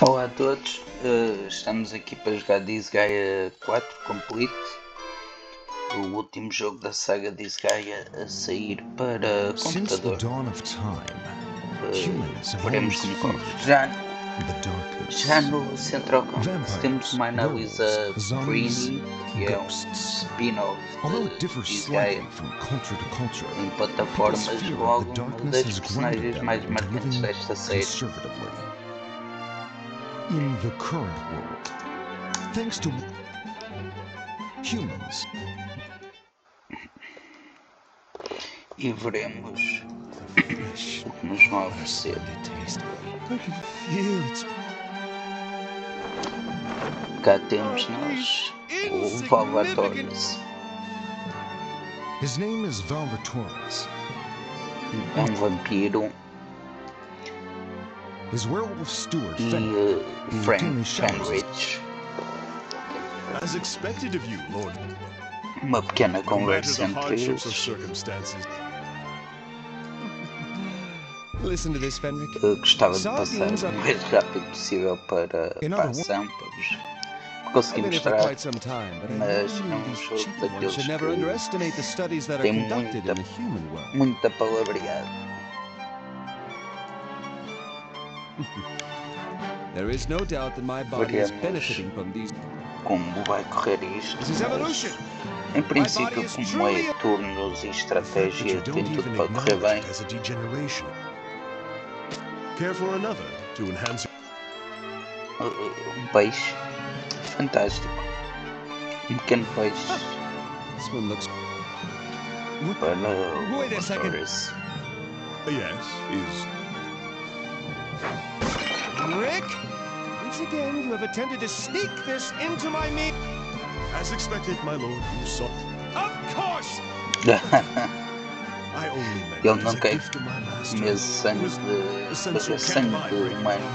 Olá a todos, estamos aqui para jogar Disgaea 4 Complete, o último jogo da saga Disgaea a sair para computador. Veremos como corre. Já no Central Commons temos uma análise a Brini, que é um spin-off de Disgaea em plataformas, logo uma das personagens mais marcantes desta série. In the current world, thanks to humans. E veremos o que nos vão oferecer. Cá temos nós o Valvatornis. His name is Valvatornis. É um vampiro. His werewolf steward E Fenrich. As expected of you, Lord. Uma pequena conversa entre eles. Listen to this, Fenric. Eu gostava de passar o mais rápido possível para a ação, para conseguir mostrar, mas é um jogo daqueles que tem muita palavreada. There is no doubt that my body is benefiting from these. Como vai correr isto? Mas, em princípio, como é turnos e estratégia, tem tudo para correr bem. Um peixe fantástico. Um pequeno peixe para o Torres. Yes, Rick, once again you have attempted to sneak this into my meat. as expected, my lord. You saw. Of course. I only meant Ele não as a quer gift to my master. comer sangue de sangue humano.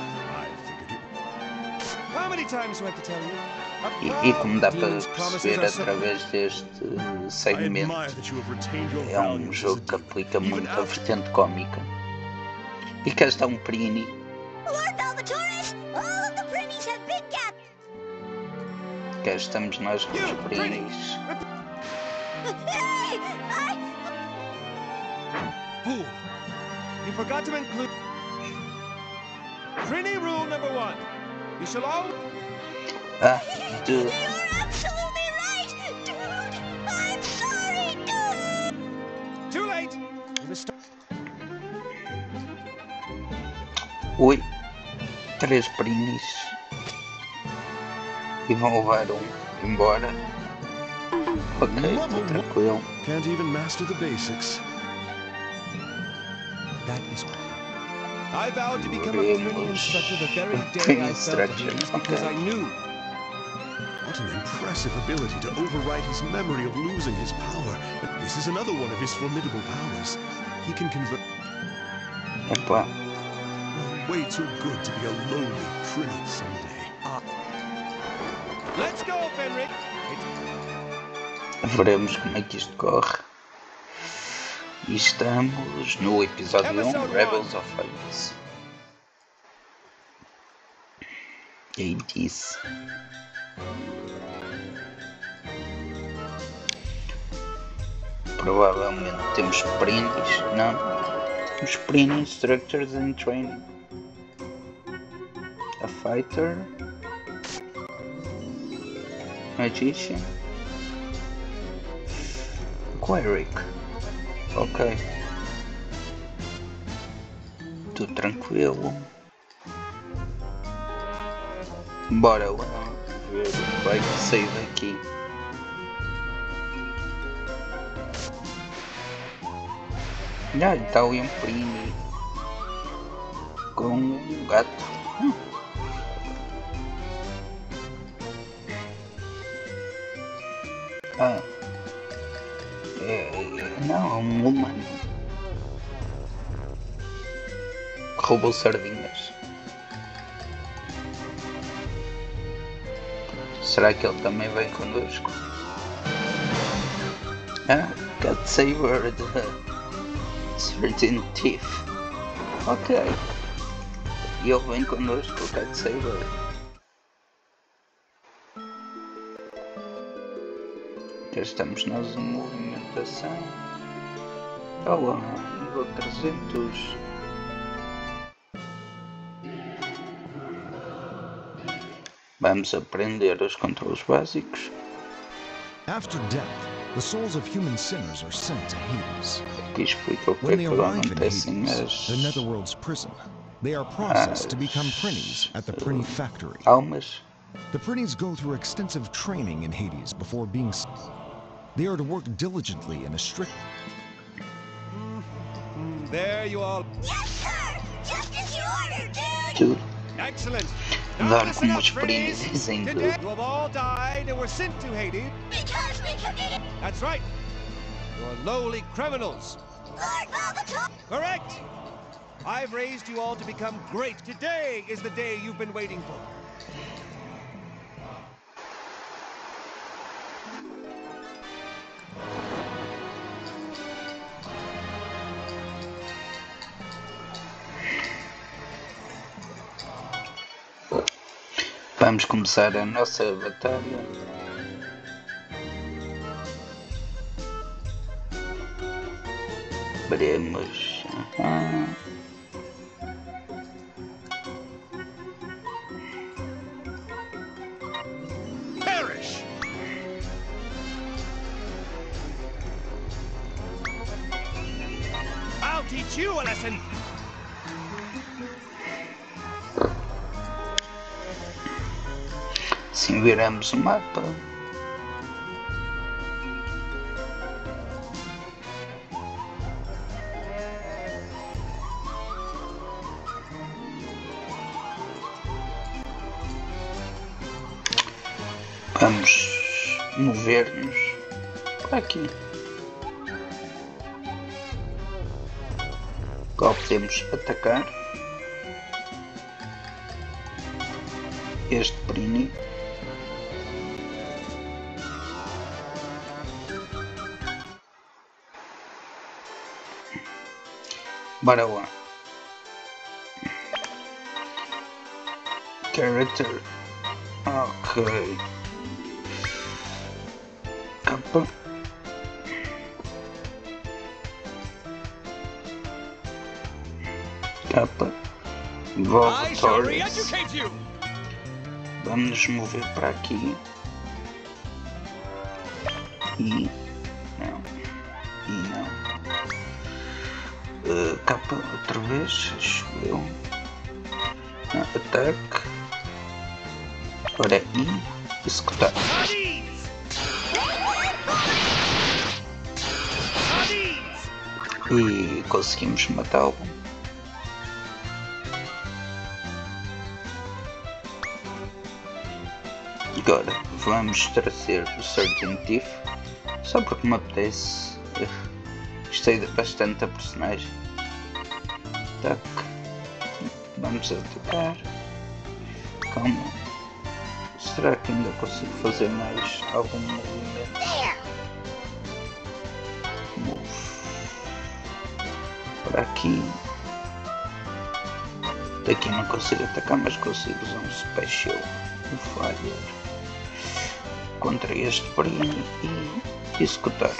How many times do I have to tell you? E como dá para perceber através deste segmento, é um jogo que aplica muito a vertente cómica. E cá está um Brini. Lord Valvatornis, all of the Brinis have big gaps. Cá estamos nós com os Brinis. Hey, Fool! You forgot to include. Trini rule number 1. You shall all. Dude. You're absolutely right, dude. I'm sorry, dude. Too late. You must start. Ui, 3 Brinis. E vão levar embora. Ok, estou tranquilo. Can't even master the basics. That is why. I vowed to become a Brini instructor the very day I fell to Hades because I knew. What an impressive ability to overwrite his memory of losing his power. But this is another one of his formidable powers. He can convert. Opa. Way too good to be a lowly Brini someday. Let's go, Fenric. Veremos como é que isto corre. E estamos no episódio 1, Rebels of Hades. E disse. Provavelmente temos Brinis, não? Os Brini Instructors in Training. A Fighter. Magician. Cleric. Ok. Tudo tranquilo. Bora lá ver o que vai sair daqui. Está ali um Brini com um gato. Não, é um humano. Roubou sardinhas. Será que ele também vem connosco? Cat Saber the Certain Thief. Ok. E ele vem connosco, o Cat Saber. Já estamos nós em movimentação. Olá, nível 300. Vamos aprender os controles básicos. After death, the souls of human sinners are sent to Hades. Aqui explica o que é When they que arrive in acontecem Hades, the as Netherworld's prison, they are processed to become Prinnies at the Prinny factory. almas. The Prinnies go through extensive training in Hades before being... They are to work diligently in a strict... There you all. Yes, sir! Just as you ordered, dude! Tudo. Excellent. Dar listen como up, os Prinnies. Prinnies dizem Today tudo. you have all died and were sent to Hades. Because we committed That's right. You're lowly criminals. Lord Volvatore! Correct. I've raised you all to become great. Today is the day you've been waiting for. Vamos começar a nossa batalha. Veremos. Perish. I'll teach you a lesson. Assim viramos o mapa. Vamos mover-nos para aqui. Qual podemos atacar? Este Prinny. Bora lá. Character. Ok. Capa. Capa. I shall Volvatores. re-educate you. Vamos nos mover para aqui. E não. E não. Capa outra vez. Acho eu. Ataque. Ora I. Executar. Hades. Hades. E conseguimos matá-lo. Agora vamos trazer o Sergeant Thief, só porque me apetece. Gostei bastante da personagem. Ataque. Vamos atacar. Calma. Será que ainda consigo fazer mais algum movimento? Move. Por aqui. Daqui não consigo atacar, mas consigo usar um Special. Um Fire. Contra este Prinny e executar.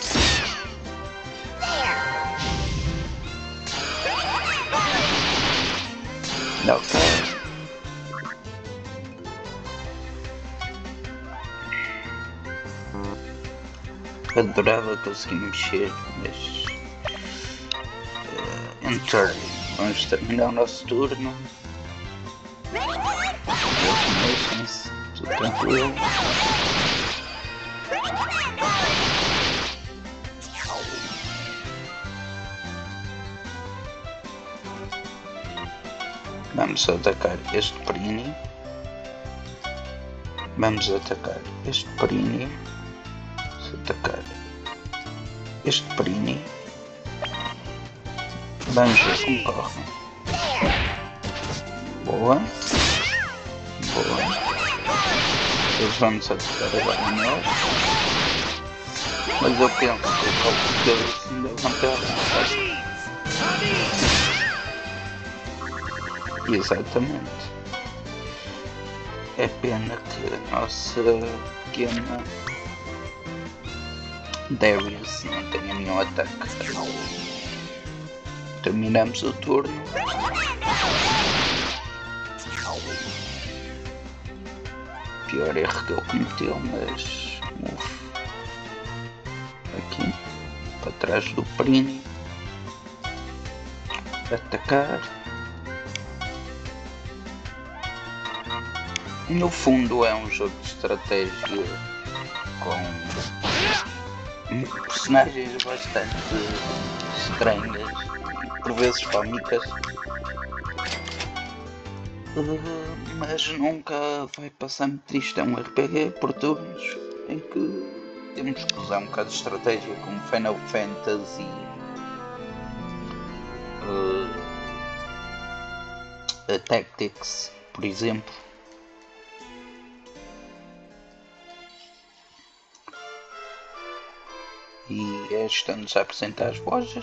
Ok. Adorava conseguir mexer, mas enter. Vamos terminar o nosso turno. Mexem-se, tudo tranquilo. Vamos atacar este Prinny. Vamos atacar este Prinny. Vamos atacar este Prinny. Vamos ver como corre. Boa. Boa. Eles vamos atacar agora a nós. Mas eu penso que eles ainda vão ter Exatamente. É pena que a nossa pequena Darius não tenha nenhum ataque. Terminamos o turno. Pior erro que ele cometeu, mas aqui para trás do Prini, atacar. No fundo é um jogo de estratégia com personagens bastante estranhas, por vezes cómicas, mas nunca vai passar muito triste. É um RPG por turnos em que temos que usar um bocado de estratégia, como Final Fantasy, Tactics, por exemplo. E estamos a apresentar as lojas.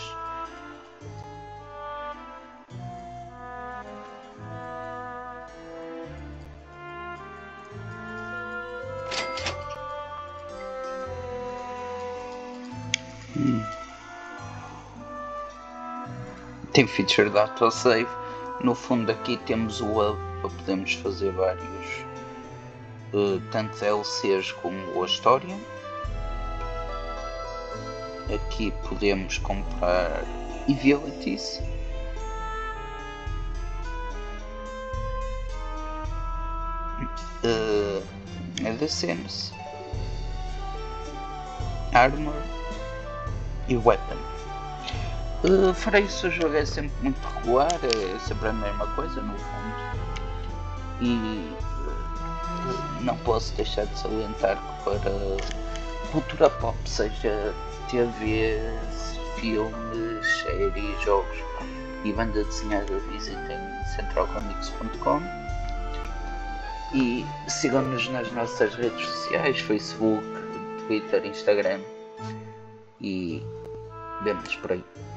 Tem feature de autosave. No fundo aqui temos o hub para podermos fazer vários tanto DLCs como a história. Aqui podemos comprar abilities. Medicines, armor e weapon. Fora isso, o jogo é sempre muito regular, é sempre a mesma coisa no fundo. E não posso deixar de salientar que para cultura pop, seja TV, filmes, séries, jogos e banda desenhada, visitem centralcomics.com e sigam-nos nas nossas redes sociais, Facebook, Twitter, Instagram e vemo-nos por aí.